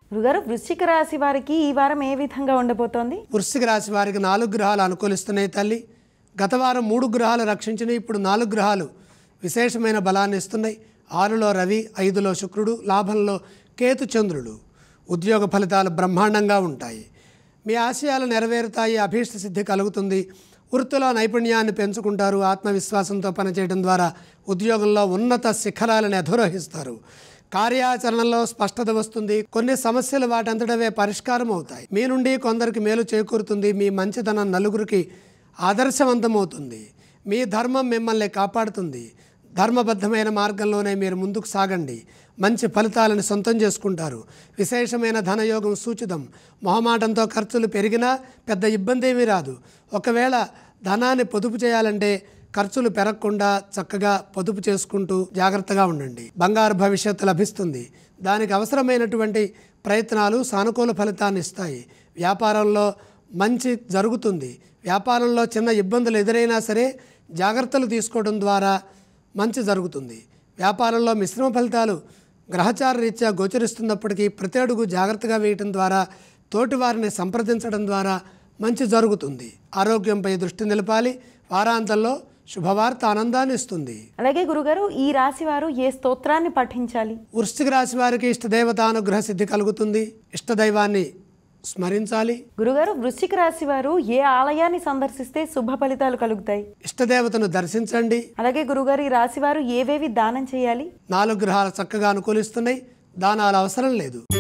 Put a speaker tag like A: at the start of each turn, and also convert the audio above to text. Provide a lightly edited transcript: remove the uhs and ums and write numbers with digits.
A: గురుగారు, వృశ్చిక రాశి వారికి ఈ వారం ఏ విధంగా ఉండబోతోంది?
B: వృశ్చిక రాశి వారికి 4 గ్రహాలు అనుకూలిస్తున్నాయి తల్లి. గత వారం 3 గ్రహాలు రక్షించినాయి. ఇప్పుడు 4 గ్రహాలు విశేషమైన బలాన్ని ఇస్తున్నాయి. 6లో రవి, 5లో శుక్రుడు, లాభంలో కేతు చంద్రుడు. ఉద్యోగ ఫలితాలు బ్రహ్మాండంగా ఉంటాయి. మీ ఆశయాలు నెరవేరుతాయి. అభీష్ట సిద్ధి కలుగుతుంది. వృత్తిలో నైపుణ్యాన్ని పెంచుకుంటారు. ఆత్మవిశ్వాసంతో పనిచేయడం ద్వారా ఉద్యోగంలో ఉన్నత శిఖరాలను అధిరోహిస్తారు. కార్యాచరణలో స్పష్టత వస్తుంది. కొన్ని సమస్యలు వాటంతటవే పరిష్కారం అవుతాయి. మీ నుండి కొందరికి మేలు చేకూరుతుంది. మీ మంచితనం నలుగురికి ఆదర్శవంతమవుతుంది. మీ ధర్మం మిమ్మల్ని కాపాడుతుంది. ధర్మబద్ధమైన మార్గంలోనే మీరు ముందుకు సాగండి. మంచి ఫలితాలను సొంతం చేసుకుంటారు. విశేషమైన ధనయోగం సూచితం. మొహమాటంతో ఖర్చులు పెరిగినా పెద్ద ఇబ్బంది ఏమీ రాదు. ఒకవేళ ధనాన్ని పొదుపు చేయాలంటే ఖర్చులు పెరగకుండా చక్కగా పొదుపు చేసుకుంటూ జాగ్రత్తగా ఉండండి. బంగారు భవిష్యత్తు లభిస్తుంది. దానికి అవసరమైనటువంటి ప్రయత్నాలు సానుకూల ఫలితాన్ని ఇస్తాయి. వ్యాపారంలో మంచి జరుగుతుంది. వ్యాపారంలో చిన్న ఇబ్బందులు ఎదురైనా సరే జాగ్రత్తలు తీసుకోవడం ద్వారా మంచి జరుగుతుంది. వ్యాపారంలో మిశ్రమ ఫలితాలు గ్రహచార రీత్యా గోచరిస్తున్నప్పటికీ ప్రతి అడుగు జాగ్రత్తగా వేయటం ద్వారా, తోటి వారిని సంప్రదించడం ద్వారా మంచి జరుగుతుంది. ఆరోగ్యంపై దృష్టి నిలపాలి. వారాంతంలో శుభవార్త ఆనందాన్ని ఇస్తుంది.
A: అలాగే గురుగారు, ఈ రాశి వారు ఏ స్తోత్రాన్ని పఠించాలి?
B: వృశ్చిక రాశి వారికి ఇష్టదేవతానుగ్రహ సిద్ధి కలుగుతుంది. ఇష్టదైవాన్ని స్మరించాలి.
A: గురుగారు, వృశ్చిక రాశి వారు ఏ ఆలయాన్ని సందర్శిస్తే శుభ ఫలితాలు కలుగుతాయి?
B: ఇష్టదేవతను దర్శించండి.
A: అలాగే గురుగారు, ఈ రాశి వారు ఏవేవి దానం చేయాలి?
B: 4 గ్రహాలు చక్కగా అనుకూలిస్తున్నాయి. దానాలు అవసరం లేదు.